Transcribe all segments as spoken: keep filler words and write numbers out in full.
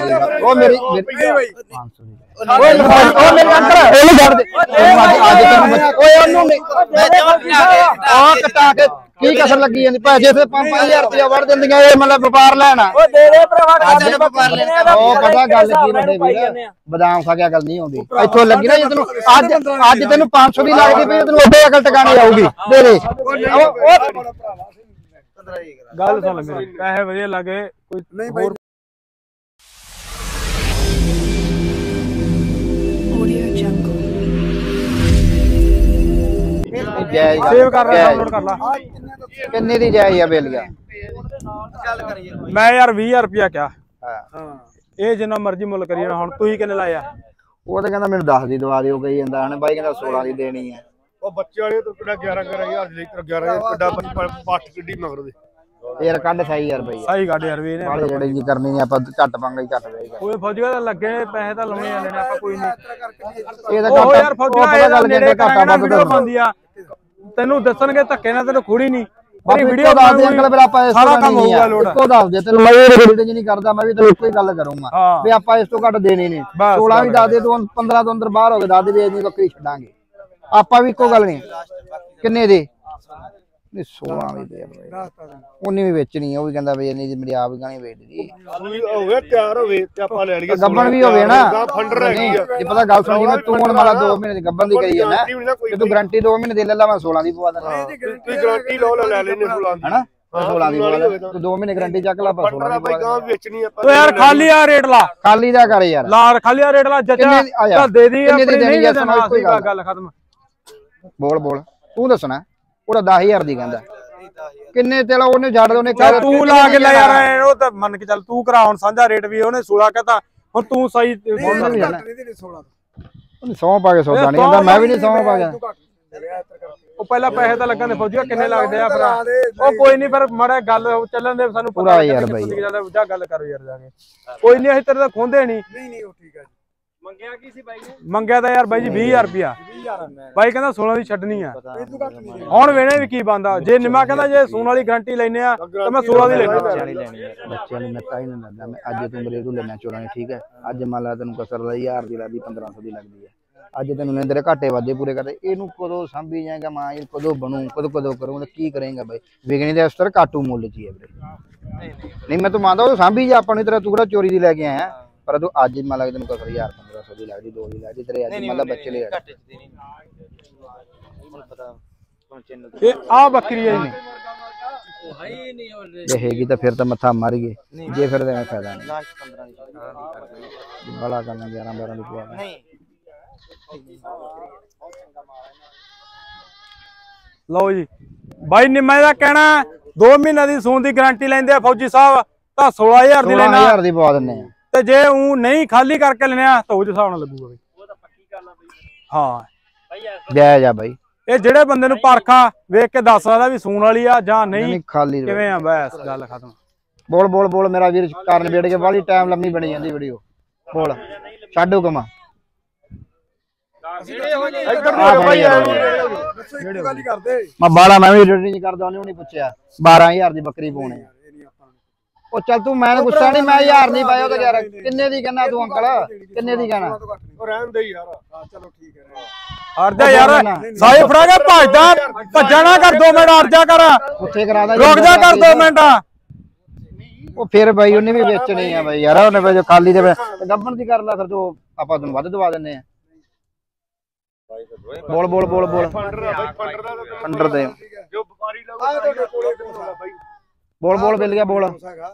ਉਹ ਮੇਰੀ ਪੰਜ ਸੌ ਓਏ ਓ ਮੇਰੇ ਅੰਕਲ ਇਹਨੂੰ ਛੱਡ ਦੇ ਅੱਜ ਤੈਨੂੰ ਓਏ ਉਹਨੂੰ ਨਹੀਂ ਆ ਕਟਾ ਕੇ ਕੀ ਕਸਰ ਲੱਗੀ ਜਾਂਦੀ ਪੈਸੇ ਤੇ ਪੰਜ ਪੰਜ ਹਜ਼ਾਰ ਰੁਪਇਆ ਵੜ ਦਿੰਦੀਆਂ ਇਹ ਮਤਲਬ ਵਪਾਰ ਲੈਣਾ ਓ ਦੇ ਦੇ ਭਰਾਵਾ ਕਾਹਦੇ ਵਪਾਰ ਲੈਣਾ ਉਹ ਪਤਾ ਗੱਲ ਕੀ ਵੱਡੇ ਵੀਰ ਬਦਾਮ ਖਾ ਕੇ ਗੱਲ ਨਹੀਂ ਆਉਂਦੀ ਇੱਥੋਂ ਲੱਗੀ ਨਾ ਜੇ ਤੈਨੂੰ ਅੱਜ ਅੱਜ ਤੈਨੂੰ ਪੰਜ ਸੌ ਦੀ ਲੱਗਦੀ ਪਈ ਤੈਨੂੰ ਉਹਦੇ ਅਕਲ ਟਿਕਾਣੇ ਆਊਗੀ ਦੇ ਦੇ ਗੱਲ ਸੁਣ ਮੇਰੀ ਪੈਸੇ ਵਧੀਆ ਲੱਗੇ ਕੋਈ ਨਹੀਂ ਬਾਈ ਜਾਇਜ਼ ਸੇਵ ਕਰ ਲੈ ਡਾਊਨਲੋਡ ਕਰ ਲਾ ਕਿੰਨੇ ਦੀ ਜਾਇਜ਼ ਆ ਬੇਲੀਆ ਗੱਲ ਕਰੀਏ ਮੈਂ ਯਾਰ ਵੀਹ ਹਜ਼ਾਰ ਰੁਪਇਆ ਕਿਹਾ ਹਾਂ ਇਹ ਜਿੰਨਾ ਮਰਜ਼ੀ ਮੁੱਲ ਕਰੀਏ ਹੁਣ ਤੁਸੀਂ ਕਿੰਨੇ ਲਾਇਆ ਉਹ ਤਾਂ ਕਹਿੰਦਾ ਮੈਨੂੰ ਦਸ ਦੀ ਦਵਾ ਦਿਓ ਕਹੀ ਜਾਂਦਾ ਹਣ ਬਾਈ ਕਹਿੰਦਾ ਸੋਲਾਂ ਦੀ ਦੇਣੀ ਹੈ ਉਹ ਬੱਚੇ ਵਾਲੇ ਤੋਂ ਕਿਹੜਾ ਗਿਆਰਾਂ ਗਿਆਰਾਂ ਹਜ਼ਾਰ ਲੀਟਰ ਗਿਆਰਾਂ ਕਿੱਡਾ ਪੱਟ ਕਿੱਡੀ ਮਗਰ ਦੇ ਯਾਰ ਕੱਢ ਸਹੀ ਯਾਰ ਬਈ ਸਹੀ ਕੱਢ ਯਾਰ ਵੀ ਇਹਨੇ ਬਾਲੇ ਜਿਹੜੇ ਜੀ ਕਰਨੀ ਨਹੀਂ ਆਪਾਂ ਘੱਟ ਪਾਂਗੇ ਘੱਟ ਦੇਗਾ ਕੋਈ ਫੌਜੀਆਂ ਦਾ ਲੱਗੇ ਪੈਸੇ ਤਾਂ ਲਾਉਣੇ ਜਾਂਦੇ ਨੇ ਆਪਾਂ ਕੋਈ ਨਹੀਂ ਇਹ ਤਾਂ ਉਹ ਯਾਰ ਫੌਜੀਆਂ ਇਹ ਗੱਲ ਨੇੜੇ ਘਾਟਾ ਵੱਧ ਪਾਉਂਦੀ ਆ ਤੈਨੂੰ ਦੱਸਣਗੇ ਧੱਕੇ ਨਾਲ ਤੈਨੂੰ ਖੁੜੀ ਨਹੀਂ ਮੇਰੀ ਵੀਡੀਓ ਦੱਸ ਦੇ ਅੰਕਲ ਫਿਰ ਆਪਾਂ ਸਾਰਾ ਕੰਮ ਹੋਊਗਾ ਲੋੜ ਇੱਕੋ ਦੱਸ ਦੇ ਤੈਨੂੰ ਮੈਂ ਇਹ ਵੀਡੀਓ ਨਹੀਂ ਕਰਦਾ ਮੈਂ ਵੀ ਤੈਨੂੰ ਇੱਕੋ ਹੀ ਗੱਲ ਕਰੂੰਗਾ ਵੀ ਆਪਾਂ ਇਸ ਤੋਂ ਘੱਟ ਦੇਣੀ ਨਹੀਂ ਸੋਲਾਂ ਵੀ ਦੱਸ ਦੇ ਤੂੰ ਪੰਦਰਾਂ ਤੋਂ ਅੰਦਰ ਬਾਹਰ ਹੋ ਕੇ ਦੱਸ ਦੇ ਵੀ ਇੰਨੀ ਬੱਕਰੀ ਛੱਡਾਂਗੇ ਆਪਾਂ ਵੀ ਇੱਕੋ ਗੱਲ ਨਹੀਂ ਕਿੰਨੇ ਦੇ ਨਹੀਂ ਸੋਲਾਂ ਵੀ ਦੇ ਉਹਨੇ ਵੀ ਵੇਚਣੀ ਉਹ ਵੀ ਕਹਿੰਦਾ ਵੀ ਇੰਨੀ ਦੀ ਮੇਰੀ ਆਪ ਗਾਣੀ ਵੇਚਦੀ ਹੋਵੇ ਤਿਆਰ ਹੋਵੇ ਤੇ ਆਪਾਂ ਲੈ ਲਈਏ ਗੱਬਣ ਵੀ ਹੋਵੇ ਨਾ ਫੰਡਰ ਹੈਗੀ ਆ ਜੇ ਪਤਾ ਗੱਲ ਸੁਣ ਜਿਵੇਂ ਤੂੰ ਹੁਣ ਮਾਲਾ ਦੋ ਮਹੀਨੇ ਦੀ ਗੱਬਣ ਦੀ ਕਰੀ ਜਾਂਦਾ ਤੇ ਤੂੰ ਗਾਰੰਟੀ ਦੋ ਮਹੀਨੇ ਦੇ ਲੈ ਲਾ ਮੈਂ ਸੋਲਾਂ ਦੀ ਪਵਾ ਦੇਣਾ ਤੁਸੀਂ ਗਾਰੰਟੀ ਲਓ ਲੈ ਲੈਨੇ ਸੋਲਾਂ ਦੀ ਹੈਨਾ ਸੋਲਾਂ ਦੀ ਪਵਾ ਤੂੰ ਦੋ ਮਹੀਨੇ ਗਾਰੰਟੀ ਚੱਕ ਲਾ ਪਰ ਸੋਲਾਂ ਦੀ ਪਵਾ ਗਾਂ ਵੇਚਣੀ ਆਪਾਂ ਤੂੰ ਯਾਰ ਖਾਲੀ ਆ ਰੇਟ ਲਾ ਖਾਲੀ ਦਾ ਕਰ ਯਾਰ ਲਾ ਖਾਲੀ ਆ ਰੇਟ ਲਾ ਜੱਜਾ ਤਾਂ ਦੇ ਦੀ ਆਪਣੀ ਨਹੀਂ ਦੇਣਾ ਕੋਈ ਗੱਲ ਖਤਮ ਬੋਲ ਬੋਲ ਤੂੰ ਦੱਸਣਾ ਉਹਦਾ ਦਸ ਹਜ਼ਾਰ ਦੀ ਕਹਿੰਦਾ ਕਿੰਨੇ ਤੇ ਲਾ ਉਹਨੇ ਛੱਡ ਉਹਨੇ ਤੂੰ ਲਾ ਕੇ ਲੈ ਯਾਰ ਉਹ ਤਾਂ ਮੰਨ ਕੇ ਚੱਲ ਤੂੰ ਕਰਾ ਹੁਣ ਸਾਂਝਾ ਰੇਟ ਵੀ ਉਹਨੇ ਸੋਲਾਂ ਕਹਤਾ ਹੁਣ ਤੂੰ ਸਹੀ ਸੌ ਪਾ ਕੇ ਸੌਦਾ ਨਹੀਂ ਹੁੰਦਾ ਮੈਂ ਵੀ ਨਹੀਂ ਸੌ ਪਾ ਗਿਆ ਉਹ ਪਹਿਲਾਂ ਪੈਸੇ ਤਾਂ ਲੱਗਣ ਦੇ ਫੌਜੀਆ ਕਿੰਨੇ ਲੱਗਦੇ ਆ ਫਿਰ ਉਹ ਕੋਈ ਨਹੀਂ ਫਿਰ ਮਾੜਾ ਗੱਲ ਚੱਲਣ ਦੇ ਸਾਨੂੰ ਪੂਰਾ ਯਾਰ ਬਾਈ ਜਾ ਗੱਲ ਕਰੋ ਯਾਰ ਜਾ ਕੇ ਕੋਈ ਨਹੀਂ ਅਸੀਂ ਤੇਰੇ ਤਾਂ ਖੋਂਦੇ ਨਹੀਂ ਨਹੀਂ ਨਹੀਂ ਉਹ ਠੀਕ ਹੈ ਮੰਗਿਆ ਕੀ ਸੀ ਬਾਈ ਨੇ ਮੰਗਿਆ ਤਾਂ ਯਾਰ ਬਾਈ ਜੀ ਵੀਹ ਹਜ਼ਾਰ ਰੁਪਿਆ ਬਾਈ ਕਹਿੰਦਾ ਸੋਲਾਂ ਦੀ ਛੱਡਣੀ ਆ ਹੁਣ ਵੇਣੇ ਵੀ ਕੀ ਬੰਦਾ ਜੇ ਨਿਮਾ ਕਹਿੰਦਾ ਜੇ ਸੋਨ ਵਾਲੀ ਗਾਰੰਟੀ ਲੈਨੇ ਆ ਤਾਂ ਮੈਂ ਸੋਲਾਂ ਦੀ ਲੈਣੀ ਬੱਚਿਆਂ ਨੂੰ ਮੈਂ ਤਾਂ ਹੀ ਨਹੀਂ ਲੈਂਦਾ ਮੈਂ ਅੱਜ ਤੂੰ ਮੇਰੇ ਤੋਂ ਲੈਣਾ ਚੋਰਾਂ ਠੀਕ ਹੈ ਅੱਜ ਮੰਨ ਲਾ ਤੈਨੂੰ ਕਸਰ ਦਾ ਹਜ਼ਾਰ ਦੀ ਲੱਗਦੀ ਪੰਦਰਾਂ ਸੌ ਦੀ ਲੱਗਦੀ ਹੈ ਅੱਜ ਤੈਨੂੰ ਨੇ ਤੇਰੇ ਘਾਟੇ ਵਾਧੇ ਪੂਰੇ ਕਰਦੇ ਇਹਨੂੰ ਕਦੋਂ ਸਾਂਭੀ ਜਾਏਗਾ ਮਾਂ ਇਹ ਕਦੋਂ ਬਣੂ ਕਦੋਂ ਕਦੋਂ ਕਰੂੰਗਾ ਕੀ ਕਰੇਗਾ ਬਾਈ ਵਿਕਣੀ ਦੇ ਅਸਰ ਕਾਟੂ ਮੁੱਲ ਚ ਹੀ ਹੈ ਵੀਰੇ ਨਹੀਂ ਮੈਂ ਤੂੰ ਮੰਨਦਾ ਉਹ ਸਾਂਭੀ ਜਾ ਆਪਾਂ ਨੂੰ ਤੇਰਾ ਤੂੰ ਕਿਹੜਾ ਚੋਰੀ ਦੀ ਲੈ ਕੇ ਆਇਆ ਪਰ ਤੂੰ ਅੱਜ ਮੰਨ ਲਾ ਤੈਨੂੰ ਕਸਰ ਹਜ਼ਾਰ ਪੰਦਰਾਂ ਸੌ ਦੀ ਲੱਗਦੀ ਦੋ ਦੀ ਲੱਗਦੀ ਤੇਰੇ ਅੱਜ ਮੰਨ ਲਾ ਬੱਚੇ ਲੈ ਇਹ ਆ ਬੱਕਰੀ ਹੈ ਜੇ ਹੈਗੀ ਤਾਂ ਫਿਰ ਤਾਂ ਮੱਥਾ ਮਾਰ ਗਏ ਜੇ ਫਿਰ ਤਾਂ ਫਾਇਦਾ ਨਹੀਂ ਬੜਾ ਕਰਨਾ ਗਿਆਰਾਂ ਬਾਰਾਂ ਦੀ ਪਵਾ ਲਓ ਜੀ ਬਾਈ ਨਿੰਮੇ ਦਾ ਕਹਿਣਾ ਦੋ ਮਹੀਨੇ ਦੀ ਸੂਨ ਦੀ ਗਾਰੰਟੀ ਲੈਂਦੇ ਆ ਫੌਜੀ ਸਾਹਿਬ ਤਾਂ ਸੋਲਾਂ ਹਜ਼ਾਰ ਦੀ ਲੈਣਾ ਹਜ਼ਾਰ ਦੀ ਪਵਾ ਦਿੰਨੇ ਆ ਤੇ ਜੇ ਉਹ ਨਹੀਂ ਖਾਲੀ ਕਰਕੇ ਲੈਣਾ ਤਾਂ ਉਹਦੇ ਹਿਸਾਬ ਨਾਲ ਲੱਗੂਗਾ ਬਈ ਉਹ ਤਾਂ ਪੱਕੀ ਗੱਲ ਆ ਬਈ ਹਾਂ ਜਾਇਜ਼ ਆ ਬਾਈ ਇਹ ਜਿਹੜੇ ਬੰਦੇ ਨੂੰ ਪਰਖਾ ਵੇਖ ਕੇ ਦੱਸ ਸਕਦਾ ਵੀ ਸੂਣ ਵਾਲੀ ਆ ਜਾਂ ਨਹੀਂ ਖਾਲੀ ਕਿਵੇਂ ਆ ਬਸ ਗੱਲ ਖਤਮ ਬੋਲ ਬੋਲ ਬੋਲ ਮੇਰਾ ਵੀਰ ਕਾਰਨ ਵੇੜ ਕੇ ਬਾਲੀ ਟਾਈਮ ਲੰਮੀ ਬਣੀ ਜਾਂਦੀ ਵੀਡੀਓ ਬੋਲ ਛੱਡੋ ਕਮਾ ਮੈਂ ਬਾਲਾ ਮੈਂ ਵੀ ਐਡਿਟ ਨਹੀਂ ਕਰਦਾ ਉਹਨੇ ਨਹੀਂ ਪੁੱਛਿਆ ਬਾਰਾਂ ਹਜ਼ਾਰ ਦੀ ਬੱਕਰੀ ਪਾਉਣੇ ਉਹ ਚੱਲ ਤੂੰ ਮੈਂ ਗੁੱਸਾ ਨਹੀਂ ਮੈਂ ਹਜ਼ਾਰ ਨਹੀਂ ਪਾਇਆ ਉਹ ਤਾਂ ਯਾਰ ਕਿੰਨੇ ਦੀ ਕਹਿਣਾ ਤੂੰ ਅੰਕਲ ਕਿੰਨੇ ਦੀ ਕਹਿਣਾ ਉਹ ਰਹਿਣ ਦੇ ਯਾਰ ਹਾਂ ਚਲੋ ਠੀਕ ਹੈ ਹਰਦਾ ਯਾਰ ਸਾਈ ਫੜਾ ਕੇ ਭੱਜਦਾ ਭੱਜਾ ਨਾ ਕਰ ਦੋ ਮਿੰਟ ਹਟ ਜਾ ਕਰ ਉੱਥੇ ਕਰਾਦਾ ਰੁਕ ਜਾ ਕਰ ਦੋ ਮਿੰਟ ਉਹ ਫਿਰ ਬਾਈ ਉਹਨੇ ਵੀ ਵੇਚਣੀ ਆ ਬਾਈ ਯਾਰ ਉਹਨੇ ਜੋ ਖਾਲੀ ਦੇ ਗੱਬਣ ਦੀ ਕਰ ਲੈ ਫਿਰ ਤੂੰ ਆਪਾਂ ਤੈਨੂੰ ਵੱਧ ਦਵਾ ਦਿੰਨੇ ਆ ਬੋਲ ਬੋਲ ਬੋਲ ਬੋਲ ਫੰਡਰ ਦੇ ਜੋ ਵਪਾਰੀ ਲਾਊਗਾ ਤੁਹਾਡੇ ਕੋਲੇ ਕੋਲ ਬਾਈ ਬੋਲ ਬੋਲ ਬਿੱਲ ਗਿਆ ਬੋਲ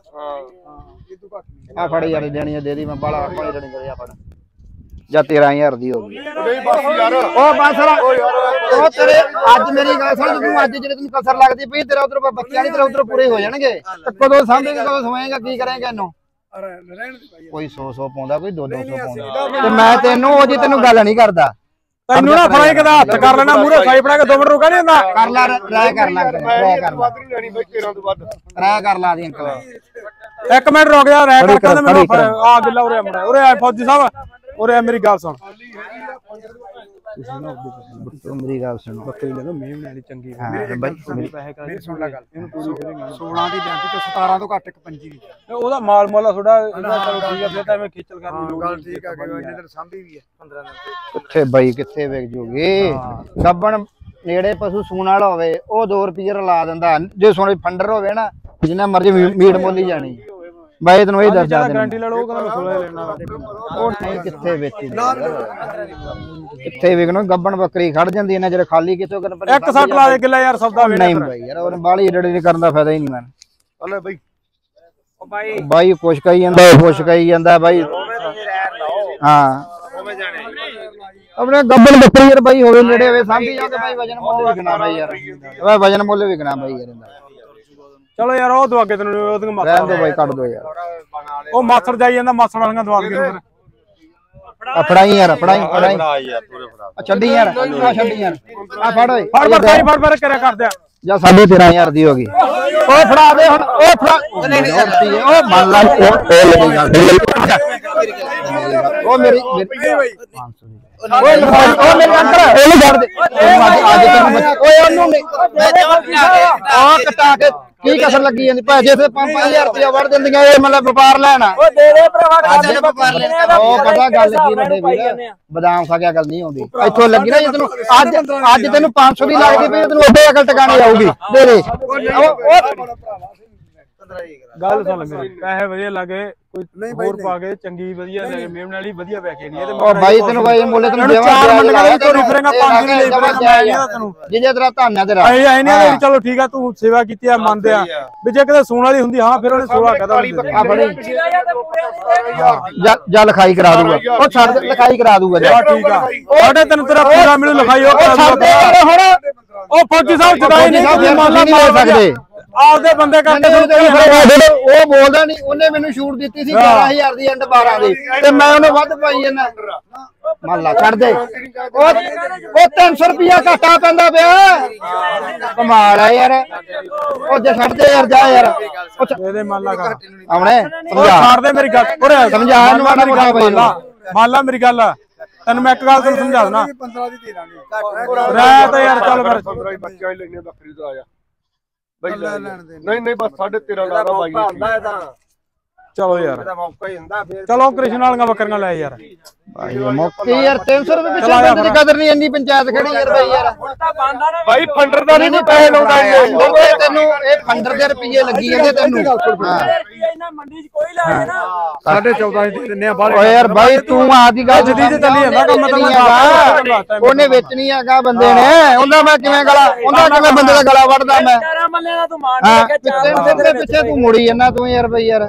ਆ ਫੜ ਯਾਰ ਦੇਣੀ ਦੇ ਦੀ ਮੈਂ ਬਾਲਾ ਆਪਾਂ ਦੇਣੀ ਕਰਿਆ ਫੜ ਜਾਂ ਤੇਰਾਂ ਹਜ਼ਾਰ ਦੀ ਹੋ ਗਈ ਨਹੀਂ ਬਸ ਯਾਰ ਉਹ ਬਸ ਉਹ ਤੇਰੇ ਅੱਜ ਮੇਰੀ ਗੱਲ ਸੁਣ ਤੂੰ ਅੱਜ ਜਿਹੜੇ ਤੈਨੂੰ ਕਸਰ ਲੱਗਦੀ ਪਈ ਤੇਰਾ ਉਧਰ ਬੱਚਿਆਂ ਨਹੀਂ ਤੇਰਾ ਉਧਰ ਪੂਰੇ ਹੋ ਜਾਣਗੇ ਕਦੋਂ ਸਾਂਭੇਗਾ ਕਦੋਂ ਸੋਏਗਾ ਕੀ ਕਰੇਗਾ ਇਹਨੂੰ ਕੋਈ ਸੌ ਸੌ ਪਾਉਂਦਾ ਕੋਈ ਦੋ ਦੋ ਸੌ ਪਾਉਂਦਾ ਤੇ ਮੈਂ ਤੈਨੂੰ ਉਹ ਜੀ ਤੈਨੂੰ ਗੱਲ ਨਹੀਂ ਕਰਦਾ ਤੈਨੂੰ ਨਾ ਫੜਾਈ ਕਦਾ ਹੱਥ ਕਰ ਲੈਣਾ ਮੂਰੇ ਸਾਈ ਫੜਾ ਕੇ ਦੋ ਮਿੰਟ ਰੁਕਾ ਨਹੀਂ ਹੁੰਦਾ ਕਰ ਲੈ ਰਾਇ ਕਰ ਲੈ ਰਾਇ ਕਰ ਵੱਧ ਨਹੀਂ ਲੈਣੀ ਬਾਈ ਤੇਰਾਂ ਤੋਂ ਵੱਧ ਰਾਇ ਕਰ ਲਾ ਦੀ ਅੰਕਲ ਇੱਕ ਮਿੰਟ ਰੁਕ ਜਾ ਰਾਇ ਕਰ ਕਹਿੰਦਾ ਮੈਨੂੰ ਆ ਗਿੱਲਾ ਉਰੇ ਮੁੰਡਾ ਉਰੇ ਆ ਫੌਜੀ ਸਾਹਿਬ ਉਰੇ ਮੇਰੀ ਗੱਲ ਸੁਣ ਮੇਰੀ ਗੱਲ ਸੁਣੋ ਬੱਕਰੀ ਲੈ ਲਓ ਮੇਮ ਨਾਲ ਚੰਗੀ ਹਾਂ ਬਾਈ ਪੈਸੇ ਕਰਾ ਮੇਰੀ ਸੁਣ ਲੈ ਗੱਲ ਇਹਨੂੰ ਪੂਰੀ ਕਰੇਗਾ ਸੋਲਾਂ ਦੀ ਜਾਂਦੀ ਤੇ ਸਤਾਰਾਂ ਤੋਂ ਘੱਟ ਇੱਕ ਪੰਜੀ ਦੀ ਉਹਦਾ ਮਾਲ ਮੋਲਾ ਥੋੜਾ ਇਹਦਾ ਚਲੋ ਠੀਕ ਹੈ ਫਿਰ ਤਾਂ ਐਵੇਂ ਖੇਚਲ ਕਰਨ ਦੀ ਲੋੜ ਗੱਲ ਨਹੀਂ ਠੀਕ ਆ ਕਿ ਇੰਨੇ ਦਿਨ ਸਾਂਭੀ ਵੀ ਹੈ ਪੰਦਰਾਂ ਦਿਨ ਤੇ ਕਿੱਥੇ ਬਾਈ ਕਿੱਥੇ ਵਿਕ ਜੂਗੀ ਗੱਬਣ ਨੇੜੇ ਪਸ਼ੂ ਸੂਣ ਵਾਲਾ ਹੋਵੇ ਉਹ ਦੋ ਰੁਪਏ ਲਾ ਦਿੰਦਾ ਜੇ ਸੋਨੇ ਫੰਡਰ ਹੋਵੇ ਨਾ ਜਿੰਨਾ ਮਰਜ਼ੀ ਮੀਟ ਮੋਲੀ ਜਾਣੀ ਬਾਈ ਤੈਨੂੰ ਇਹ ਦੱਸਦਾ ਗਾਰੰਟੀ ਲੈ ਲਓ ਉਹ ਕਹਿੰਦਾ ਸੋਲਾਂ ਲੈਣਾ ਉਹ ਨਹੀਂ ਕਿੱਥੇ ਵੇਚੀ ਕਿੱਥੇ ਵਿਕਣੋ ਗੱਬਣ ਬੱਕਰੀ ਖੜ ਜਾਂਦੀ ਇਹਨਾਂ ਜਿਹੜੇ ਖਾਲੀ ਕਿਥੋਂ ਕਰਨ ਪਰ ਇੱਕ ਸੱਟ ਲਾ ਦੇ ਕਿੱਲਾ ਯਾਰ ਸੌਦਾ ਵੇਚ ਨਹੀਂ ਬਾਈ ਯਾਰ ਉਹ ਬਾਲੀ ਡੜੀ ਕਰਨ ਦਾ ਫਾਇਦਾ ਹੀ ਨਹੀਂ ਮੈਨੂੰ ਹਲੇ ਬਾਈ ਉਹ ਬਾਈ ਬਾਈ ਕੁਛ ਕਹੀ ਜਾਂਦਾ ਕੁਛ ਕਹੀ ਜਾਂਦਾ ਬਾਈ ਹਾਂ ਆਪਣੇ ਗੱਬਣ ਬੱਕਰੀ ਯਾਰ ਬਾਈ ਹੋਵੇ ਨੇੜੇ ਹੋਵੇ ਸਾਂਭੀ ਜਾਂਦੇ ਬਾਈ ਵਜਨ ਮੁੱਲ ਵਿਕਣਾ ਬਾਈ ਯਾਰ ਵਾ ਵਜਨ ਮੁੱਲ ਵਿਕਣਾ ਬਾਈ ਯਾਰ ਇਹਦਾ ਚਲੋ ਯਾਰ ਉਹ ਦਵਾ ਕੇ ਤੈਨੂੰ ਉਹਦੀਆਂ ਮਾਸੜ ਰਹਿਣ ਦੋ ਬਾਈ ਕੱਢ ਦੋ ਯਾਰ ਉਹ ਮਾਸੜ ਜਾਈ ਜਾਂਦਾ ਮਾਸੜ ਵਾਲੀਆਂ ਦਵਾ ਕੇ ਫਿਰ ਆ ਫੜਾਈ ਯਾਰ ਫੜਾਈ ਫੜਾਈ ਆ ਛੱਡੀ ਯਾਰ ਆ ਛੱਡੀ ਯਾਰ ਆ ਫੜ ਓਏ ਫੜ ਫੜ ਸਾਰੀ ਫੜ ਫੜ ਕਰਿਆ ਕਰਦੇ ਆ ਜਾਂ ਸਾਢੇ ਤੇਰਾਂ ਹਜ਼ਾਰ ਦੀ ਹੋ ਗਈ ਓਏ ਫੜਾ ਦੇ ਹੁਣ ਓਏ ਫੜਾ ਓ ਮੰਨ ਲਾ ਉਹ ਮੇਰੀ ਓਏ ਉਹ ਮੇਰੇ ਅੰਕਲ ਇਹਨੂੰ ਛੱਡ ਦੇ ਅੱਜ ਤੈਨੂੰ ਓਏ ਉਹਨੂੰ ਉਹ ਕਟਾ ਕੇ ਕੀ ਕਸਰ ਲੱਗੀ ਜਾਂਦੀ ਪੈਸੇ ਤੇ ਪੰਜ ਹਜ਼ਾਰ ਰੁਪਇਆ ਵੜ ਦਿੰਦੀਆਂ ਇਹ ਮਤਲਬ ਵਪਾਰ ਲੈਣਾ ਓ ਦੇ ਦੇ ਭਰਾਵਾ ਕਾਹਦੇ ਵਪਾਰ ਲੈਣਾ ਉਹ ਪਤਾ ਗੱਲ ਕੀ ਵੱਡੇ ਵੀਰ ਬਦਾਮ ਖਾ ਕੇ ਗੱਲ ਨਹੀਂ ਆਉਂਦੀ ਇੱਥੋਂ ਲੱਗੀ ਨਾ ਜੇ ਤੈਨੂੰ ਅੱਜ ਅੱਜ ਤੈਨੂੰ ਪੰਜ ਸੌ ਦੀ ਲੱਗਦੀ ਪਈ ਤੈਨੂੰ ਉਹਦੇ ਅਕਲ ਟਿਕਾਣੇ ਆਊਗੀ ਦੇ ਦੇ ਗੱਲ ਸੁਣ ਮੇਰੀ ਪੈਸੇ ਵਧੀਆ ਲੱਗੇ ਕੋਈ ਹੋਰ ਪਾ ਕੇ ਚੰਗੀ ਵਧੀਆ ਲੱਗੇ ਮੇਮ ਨਾਲ ਹੀ ਵਧੀਆ ਪੈ ਕੇ ਨਹੀਂ ਇਹਦੇ ਉਹ ਬਾਈ ਤੈਨੂੰ ਬਾਈ ਮੁੱਲੇ ਤੈਨੂੰ ਚਾਰ ਮੰਡੀਆਂ ਦੇ ਤੋਰੀ ਫਿਰੇਗਾ ਪੰਜ ਨਹੀਂ ਫਿਰੇਗਾ ਤੈਨੂੰ ਜਿਜੇ ਤੇਰਾ ਧਾਨਿਆ ਤੇਰਾ ਐ ਐ ਨਹੀਂ ਚਲੋ ਠੀਕ ਆ ਤੂੰ ਸੇਵਾ ਕੀਤੀ ਆ ਮੰਨਦੇ ਆ ਵੀ ਜੇ ਕਿਤੇ ਸੂਣ ਵਾਲੀ ਹੁੰਦੀ ਹਾਂ ਫਿਰ ਉਹਨੇ ਸੋਲਾ ਕਹਦਾ ਆ ਫੜੀ ਜਾ ਲਿਖਾਈ ਕਰਾ ਦੂਗਾ ਉਹ ਛੱਡ ਦੇ ਲਿਖਾਈ ਕਰਾ ਦੂਗਾ ਜਾ ਠੀਕ ਆ ਸਾਡੇ ਤੈਨੂੰ ਤੇਰਾ ਪੂਰਾ ਮੈਨੂੰ ਲਿਖਾਈ ਉਹ ਕਰਾ ਦੂਗਾ ਹੁਣ ਉਹ ਫੌਜੀ ਸਾਹਿਬ ਜਦਾਈ ਨਹੀਂ ਮੰਨ ਲਾ ਸਕਦੇ ਆਪਦੇ ਬੰਦੇ ਕਰਕੇ ਉਹ ਬੋਲਦਾ ਨਹੀਂ ਉਹਨੇ ਮੈਨੂੰ ਛੂਟ ਦਿੱਤੀ ਸੀ ਗਿਆਰਾਂ ਹਜ਼ਾਰ ਦੀ ਐਂਡ ਬਾਰਾਂ ਦੀ ਤੇ ਮੈਂ ਉਹਨੂੰ ਵੱਧ ਪਾਈ ਜਾਂਦਾ ਮੰਨ ਲਾ ਛੱਡ ਦੇ ਉਹ ਉਹ ਤਿੰਨ ਸੌ ਰੁਪਇਆ ਘਾਟਾ ਪੈਂਦਾ ਪਿਆ ਕਮਾਲ ਆ ਯਾਰ ਉਹ ਜੇ ਛੱਡ ਦੇ ਯਾਰ ਜਾ ਯਾਰ ਇਹਦੇ ਮੰਨ ਲਾ ਆਉਣੇ ਸਮਝਾ ਛੱਡ ਦੇ ਮੇਰੀ ਗੱਲ ਉਰੇ ਸਮਝਾ ਇਹਨੂੰ ਮੇਰੀ ਗੱਲ ਮੰਨ ਲਾ ਮੰਨ ਲਾ ਮੇਰੀ ਗੱਲ ਤੈਨੂੰ ਮੈਂ ਇੱਕ ਗੱਲ ਤੈਨੂੰ ਸਮਝਾ ਦਣਾ ਪੰਦਰਾਂ ਦੀ ਦੇ ਦਾਂਗੇ ਰਹਿ ਤਾਂ ਯਾਰ ਚੱਲ ਫਿਰ ਪੰਦਰਾਂ ਹੀ ਬੱਚਾ ਹੀ ਲੈਣੇ ਬੱਕਰੀ ਤੋਂ ਆਇਆ ਬਾਈ ਨਹੀਂ ਨਹੀਂ ਬਸ ਸਾਢੇ ਤੇਰਾਂ ਦਾ ਬਾਈ ਚਲੋ ਯਾਰ ਮੌਕਾ ਹੀ ਹੁੰਦਾ ਫਿਰ ਚਲੋ ਕ੍ਰਿਸ਼ਨ ਵਾਲੀਆਂ ਬੱਕਰੀਆਂ ਲੈ ਯਾਰ ਮੌਕੇ ਯਾਰ ਤਿੰਨ ਸੌ ਰੁਪਏ ਪਿੱਛੇ ਬੰਦੇ ਦੀ ਕਦਰ ਨਹੀਂ ਇੰਨੀ ਪੰਚਾਇਤ ਖੜੀ ਯਾਰ ਬਾਈ ਯਾਰ ਬਾਈ ਫੰਡਰ ਦਾ ਨਹੀਂ ਪੈਸੇ ਲਾਉਂਦਾ ਇਹਨੇ ਤੈਨੂੰ ਇਹ ਫੰਡਰ ਦੇ ਰੁਪਏ ਲੱਗੀ ਜਾਂਦੇ ਤੈਨੂੰ ਇਹਨਾਂ ਮੰਡੀ 'ਚ ਕੋਈ ਲੈ ਨਾ ਸਾਢੇ ਚੌਦਾਂ ਦੀ ਦਿੰਨੇ ਆ ਬਾਹਰ ਓਏ ਯਾਰ ਬਾਈ ਤੂੰ ਆ ਦੀ ਗੱਲ ਜਦੀ ਤੇ ਚੱਲੀ ਜਾਂਦਾ ਕੰਮ ਤਾਂ ਉਹਨੇ ਵੇਚਣੀ ਹੈਗਾ ਬੰਦੇ ਨੇ ਉਹਦਾ ਮੈਂ ਕਿਵੇਂ ਗਲਾ ਉਹਦਾ ਕਿਵੇਂ ਬੰਦੇ ਦਾ ਗਲਾ ਵੱਢਦਾ ਮੈਂ ਚਾਰਾਂ ਮੱਲਿਆਂ ਦਾ ਤੂੰ ਮਾਰ ਹਾਂ ਕੇ ਤੇਰੇ ਪਿੱਛੇ ਤੂੰ ਮੁੜੀ ਜਾਂਦਾ ਤੂੰ ਯਾਰ ਬਾਈ ਯਾਰ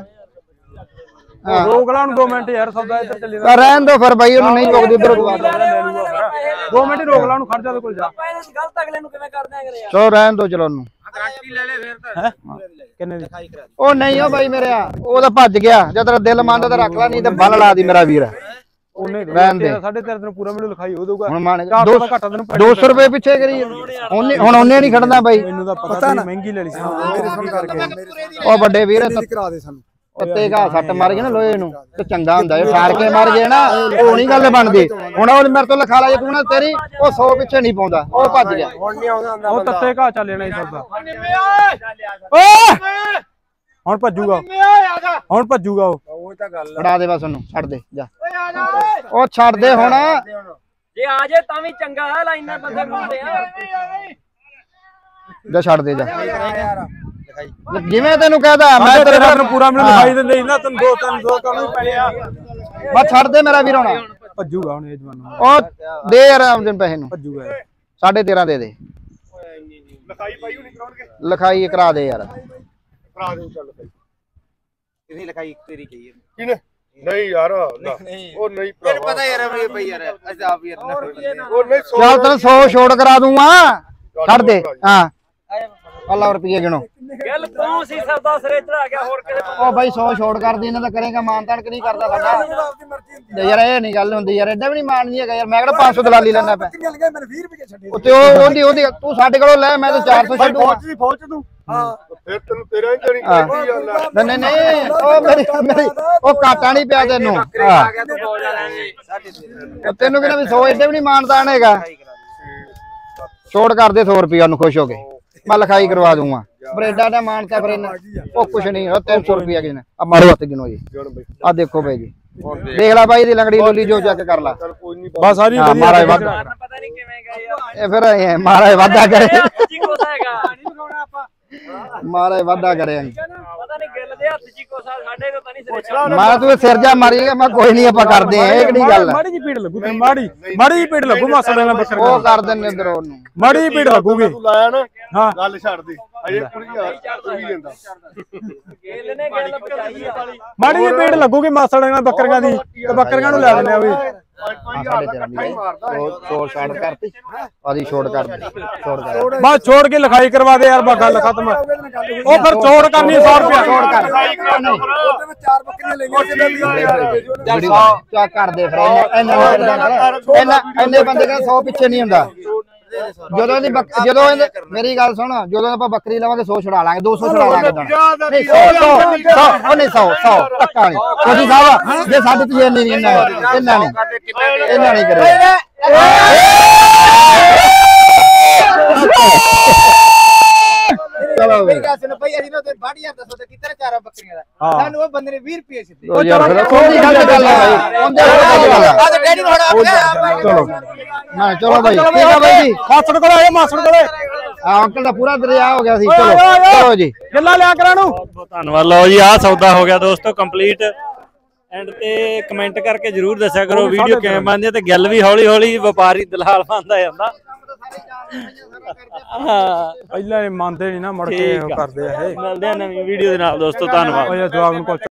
ਰੋਕ ਲਾ ਨੂੰ ਦੋ ਮਿੰਟ ਯਾਰ ਸੌਦਾ ਇੱਧਰ ਚੱਲੀ ਜਾਂਦਾ ਰਹਿਣ ਦੋ ਫਿਰ ਬਾਈ ਉਹਨੂੰ ਨਹੀਂ ਰੋਕਦੀ ਉਧਰ ਦਵਾ ਦੋ ਮਿੰਟ ਹੀ ਰੋਕ ਲਾ ਨੂੰ ਖੜ ਜਾ ਦੇ ਕੋਲ ਜਾ ਗਲਤ ਅਗਲੇ ਨੂੰ ਕਿਵੇਂ ਕਰਦੇ ਆ ਯਾਰ ਚਲੋ ਰਹਿਣ ਦੋ ਚਲੋ ਉਹਨੂੰ ਗਾਰੰਟੀ ਲੈ ਲੈ ਫਿਰ ਤਾਂ ਕਿੰਨੇ ਦੀ ਉਹ ਨਹੀਂ ਉਹ ਬਾਈ ਮੇਰੇ ਆ ਉਹ ਤਾਂ ਭੱਜ ਗਿਆ ਜੇ ਤੇਰਾ ਦਿਲ ਮੰਨਦਾ ਤਾਂ ਰੱਖ ਲੈ ਨਹੀਂ ਤੇ ਬਲ ਲਾ ਦੀ ਮੇਰਾ ਵੀਰ ਉਹਨੇ ਰਹਿਣ ਦੇ ਸਾਢੇ ਤਿੰਨ ਦਿਨ ਪੂਰਾ ਮੈਨੂੰ ਲਿਖਾਈ ਹੋ ਦਊਗਾ ਹੁਣ ਮਾਨ ਘੱਟ ਤੈਨੂੰ ਦੋ ਸੌ ਰੁਪਏ ਪਿੱਛੇ ਕਰੀ ਉਹਨੇ ਹੁਣ ਉਹਨੇ ਨਹੀਂ ਖੜਨਾ ਬਾਈ ਮੈਨੂੰ ਤਾਂ ਪਤਾ ਨਹੀਂ ਮਹਿੰਗੀ ਲੈ ਲਈ ਸੀ ਮੇਰੇ ਸਾਹਮਣੇ ਕਰਕੇ ਉਹ ਵੱਡੇ ਵੀਰ ਕਰਾ ਦੇ ਸਾਨੂੰ ਉੱਤੇ ਘਾ ਸੱਟ ਮਾਰ ਗਿਆ ਨਾ ਲੋਹੇ ਨੂੰ ਤੇ ਚੰਗਾ ਹੁੰਦਾ ਜੇ ਫਾੜ ਕੇ ਮਾਰ ਗਏ ਨਾ ਉਹ ਨਹੀਂ ਗੱਲ ਬਣਦੀ ਹੁਣ ਉਹ ਮੇਰੇ ਤੋਂ ਲਿਖਾ ਲਾ ਜੇ ਤੂੰ ਨਾ ਤੇਰੀ ਉਹ ਸੌ ਪਿੱਛੇ ਨਹੀਂ ਪਾਉਂਦਾ ਉਹ ਭੱਜ ਗਿਆ ਹੁਣ ਨਹੀਂ ਆਉਂਦਾ ਉਹ ਤੱਤੇ ਘਾ ਚੱਲ ਲੈਣਾ ਹੀ ਸਰਦਾ ਓਏ ਹੁਣ ਭੱਜੂਗਾ ਹੁਣ ਭੱਜੂਗਾ ਉਹ ਉਹ ਤਾਂ ਗੱਲ ਫੜਾ ਦੇ ਬਸ ਉਹਨੂੰ ਛੱਡ ਦੇ ਜਾ ਉਹ ਛੱਡ ਦੇ ਹੁਣ ਜੇ ਆ ਜੇ ਤਾਂ ਵੀ ਚੰਗਾ ਹੈ ਲਾਈਨਾਂ ਬੰਦੇ ਘੁੰਮਦੇ ਆ ਜਾ ਛੱਡ ਦੇ ਜਾ ਜਿਵੇਂ ਤੈਨੂੰ ਕਹਦਾ ਮੈਂ ਤੇਰੇ ਨਾਲ ਪੂਰਾ ਮੈਨੂੰ ਲਿਖਾਈ ਦਿੰਦੇ ਨਾ ਤੈਨੂੰ ਦੋ ਤਿੰਨ ਦੋ ਕੰਮ ਪੈਣੇ ਆ ਬਸ ਛੱਡ ਦੇ ਮੇਰਾ ਵੀਰ ਹੋਣਾ ਭੱਜੂਗਾ ਹੁਣ ਇਹ ਜਵਾਨ ਉਹ ਦੇ ਯਾਰ ਆਮਦਨ ਪੈਸੇ ਨੂੰ ਭੱਜੂਗਾ ਸਾਢੇ ਤੇਰਾਂ ਦੇ ਦੇ ਲਿਖਾਈ ਪਾਈ ਹੋਣੀ ਕਰਾਉਣਗੇ ਲਿਖਾਈ ਕਰਾ ਦੇ ਯਾਰ ਕਰਾ ਦੇ ਚੱਲ ਭਾਈ ਕਿਹਦੀ ਲਿਖਾਈ ਤੇਰੀ ਕਹੀ ਕਿਨੇ ਨਹੀਂ ਯਾਰ ਉਹ ਨਹੀਂ ਤੈਨੂੰ ਪਤਾ ਯਾਰ ਅਮਰੀ ਭਾਈ ਯਾਰ ਅਸੀਂ ਆਪ ਯਾਰ ਉਹ ਨਹੀਂ ਚੱਲ ਤੈਨੂੰ ਸੌ ਛੋੜ ਕਰਾ ਦੂੰਗਾ ਛੱਡ ਦੇ ਹਾਂ ਅੱਲਾ ਰੁਪਏ ਗਿਣੋ ਗੱਲ ਤੂੰ ਸੀ ਸੌਦਾ ਸਿਰੇ ਚੜਾ ਗਿਆ ਹੋਰ ਕਿਤੇ ਉਹ ਬਾਈ ਸੌ ਛੋੜ ਕਰਦੀ ਇਹਨਾਂ ਦਾ ਕਰੇਗਾ ਮਾਨਤਾਨ ਕਿ ਨਹੀਂ ਕਰਦਾ ਸਾਡਾ ਯਾਰ ਇਹ ਨਹੀਂ ਗੱਲ ਹੁੰਦੀ ਯਾਰ ਐਡਾ ਵੀ ਨਹੀਂ ਮਾਨਦੀ ਹੈਗਾ ਯਾਰ ਮੈਂ ਕਿਹੜਾ ਪੰਜ ਸੌ ਦਲਾਲੀ ਲੈਣਾ ਪਿਆ ਕਿੰਨੇ ਲਗੇ ਮੈਨੂੰ ਵੀਹ ਰੁਪਏ ਛੱਡੇ ਉੱਤੇ ਉਹ ਉਹਦੀ ਉਹਦੀ ਤੂੰ ਸਾਡੇ ਕੋਲੋਂ ਲੈ ਮੈਂ ਤਾਂ ਚਾਰ ਸੌ ਛੱਡੂਗਾ ਫੌਜ ਦੀ ਫੌਜ ਤੂੰ ਫਿਰ ਤੈਨੂੰ ਤੇਰਾ ਹੀ ਦੇਣੀ ਚਾਹੀਦੀ ਆ ਲੈ। ਨਹੀਂ ਨਹੀਂ ਉਹ ਮੇਰੀ ਮੇਰੀ ਉਹ ਕਾਟਾ ਨਹੀਂ ਪਿਆ ਤੈਨੂੰ ਹਾਂ ਤੈਨੂੰ ਕਿਹਨਾਂ ਵੀ ਸੌ ਏਡੇ ਵੀ ਨਹੀਂ ਮਾਨਦਾਨ ਹੈਗਾ ਛੋੜ ਕਰ ਦੇ ਸੌ ਰੁਪਇਆ ਨੂੰ ਖੁਸ਼ ਹੋ ਕੇ ਮੈਂ ਲਿਖਾਈ ਕਰਵਾ ਦੂੰਗਾ ਬਰੇਡਾ ਦਾ ਮਾਨਤਾ ਫਿਰ ਉਹ ਕੁਛ ਨਹੀਂ ਉਹ ਤਿੰਨ ਸੌ ਰੁਪਇਆ ਕਿਨੇ ਆ ਮਾਰੋ ਹੱਥ ਗਿਣੋ ਜੀ ਆ ਦੇਖੋ ਬਾਈ ਜੀ ਦੇਖ ਲੈ ਬਾਈ ਦੀ ਲੰਗੜੀ ਲੋਲੀ ਜੋ ਚੈੱਕ ਕਰ ਲਾ ਬਸ ਸਾਰੀ ਮਹਾਰਾਜ ਵਾਧਾ ਪਤਾ ਨਹੀਂ ਕਿਵੇਂ ਗਏ ਆ ਇਹ ਫਿਰ ਮਹਾਰਾਜ ਵਾਧਾ ਕਰੇ ਜੀ ਕੋਸਾ ਹੈਗਾ ਨਹੀਂ ਬਣਾਉਣਾ ਆਪਾਂ ਮਹਾਰਾਜ ਵਾਧਾ ਕਰੇ ਪਤਾ ਨਹੀਂ ਗਿੱਲ ਦੇ ਹੱਥ ਜੀ ਕੋਸਾ ਸਾਡੇ ਤੋਂ ਤਾਂ ਨਹੀਂ ਸਿਰੇ ਮੈਂ ਤੂੰ ਸਿਰ ਜਾ ਮਾਰੀਗਾ ਮੈਂ ਕੋਈ ਨਹੀਂ ਆਪਾਂ ਕਰਦੇ ਆ ਇਹ ਕਿਹੜੀ ਗੱਲ ਮਾੜੀ ਜੀ ਪੀੜ ਲੱਗੂ ਤੈਨੂੰ ਮਾੜੀ ਮਾੜੀ ਜੀ ਪੀੜ ਲੱਗੂ ਮਾਸੜ ਨਾਲ ਬੱਕਰ ਉਹ ਕਰ ਦਿੰਦੇ ਇਧਰ ਉਹਨੂੰ ਮਾੜੀ ਜੀ ਪੀੜ ਲੱਗੂਗੀ ਤੂੰ ਲਾਇਆ ਨਾ ਹਾਂ ਗੱਲ ਛੱਡ ਦੇ ਅਜੇ ਕੁੜੀ ਆ ਤੂੰ ਹੀ ਦਿੰਦਾ ਗਿੱਲ ਨੇ ਗਿੱਲ ਬਚਾਈ ਆ ਮਾੜੀ ਜੀ ਪੀੜ ਲੱਗੂਗੀ ਮਾਸੜ ਨਾਲ ਬੱਕਰੀਆਂ ਦੀ ਤੇ ਬੱਕਰੀਆਂ ਨੂੰ ਲੈ ਦਿੰਦੇ ਆ ਵੀ ਛੋੜ ਛਾੜ ਕਰਤੀ ਆਦੀ ਛੋੜ ਕਰ ਛੋੜ ਕਰ ਬਸ ਛੋੜ ਕੇ ਲਿਖਾਈ ਕਰਵਾ ਦੇ ਯਾਰ ਬਾ ਗੱਲ ਖਤਮ ਉਹ ਫਿਰ ਛੋੜ ਕਰਨੀ ਸੌ ਰੁਪਇਆ ਛੋੜ ਕਰ ਚਾਰ ਬੱਕਰੀਆਂ ਲਈਆਂ ਚਾ ਕਰ ਦੇ ਫਿਰ ਇਹਨਾਂ ਇੰਨੇ ਬੰਦੇ ਕਹਿੰਦੇ ਸੌ ਪਿੱਛੇ ਨਹੀਂ ਹੁੰਦਾ ਜਦੋਂ ਦੀ ਜਦੋਂ ਮੇਰੀ ਗੱਲ ਸੁਣ ਜਦੋਂ ਆਪਾਂ ਬੱਕਰੀ ਲਵਾਂਗੇ ਸੌ ਛੁਡਾ ਲਾਂਗੇ ਦੋ ਸੌ ਛੁਡਾ ਲਾਂਗੇ ਨਹੀਂ ਸੌ ਸੌ ਨਹੀਂ ਸੌ ਸੌ ਟੱਕਾ ਨਹੀਂ ਕੋਜੀ ਸਾਹਿਬ ਜੇ ਸਾਡੇ ਤੇ ਨਹੀਂ ਇਹਨਾਂ ਇਹਨਾਂ ਨੇ ਇਹਨਾਂ ਨਹੀਂ ਕਰੇ ਚਲੋ ਮੇਰੀ ਗੱਲ ਸੁਣ ਭਾਈ ਅਸੀਂ ਨਾ ਤੇ ਬਾੜੀਆਂ ਦੱਸੋ ਤੇ ਕਿਤਨੇ ਚਾਰਾਂ ਬੱਕਰੀਆਂ ਦਾ ਸਾਨੂੰ ਉਹ ਬੰਦੇ ਨੇ ਵੀਹ ਰੁਪਏ ਸਿੱਧੇ ਉਹ ਯਾਰ ਉਹਦੀ ਗੱਲ ਗੱਲ ਹੈ ਭਾਈ ਉਹਦੇ ਗੱਲ ਹੈ ਆ ਤੇ ਡੈਡੀ ਨੂੰ ਹੜਾ ਚਲੋ ਨਾ ਚਲੋ ਭਾਈ ਠੀਕ ਆ ਭਾਈ ਜੀ ਮਾਸੜ ਕੋਲ ਆਏ ਮਾਸੜ ਕੋਲੇ ਆ ਅੰਕਲ ਦਾ ਪੂਰਾ ਦਰਿਆ ਹੋ ਗਿਆ ਸੀ ਚਲੋ ਚਲੋ ਜੀ ਗੱਲਾਂ ਲਿਆ ਕਰਾਂ ਨੂੰ ਬਹੁਤ ਧੰਨਵਾਦ। ਲਓ ਜੀ ਆਹ ਸੌਦਾ ਹੋ ਗਿਆ ਦੋਸਤੋ ਕੰਪਲੀਟ ਐਂਡ ਤੇ ਕਮੈਂਟ ਕਰਕੇ ਜਰੂਰ ਦੱਸਿਆ ਕਰੋ ਵੀਡੀਓ ਕਿਵੇਂ ਬਣਦੀ ਹੈ ਤੇ ਗੱਲ ਵੀ ਹੌਲੀ ਹੌਲੀ ਵਪਾਰੀ ਦਲਾਲ ਬਣਦਾ ਜਾਂਦਾ ਹਾਂ ਪਹਿਲਾਂ ਇਹ ਮੰਨਦੇ ਨਹੀਂ ਨਾ ਮੁੜ ਕੇ ਉਹ ਕਰਦੇ ਆ ਇਹ ਮਿਲਦੇ ਆ ਨਵੀਂ ਵੀਡੀਓ ਦੇ ਨਾਲ ਦੋਸਤੋ ਧੰਨਵਾਦ। ਉਹ ਯਾਰ ਜਵਾਬ ਨੂੰ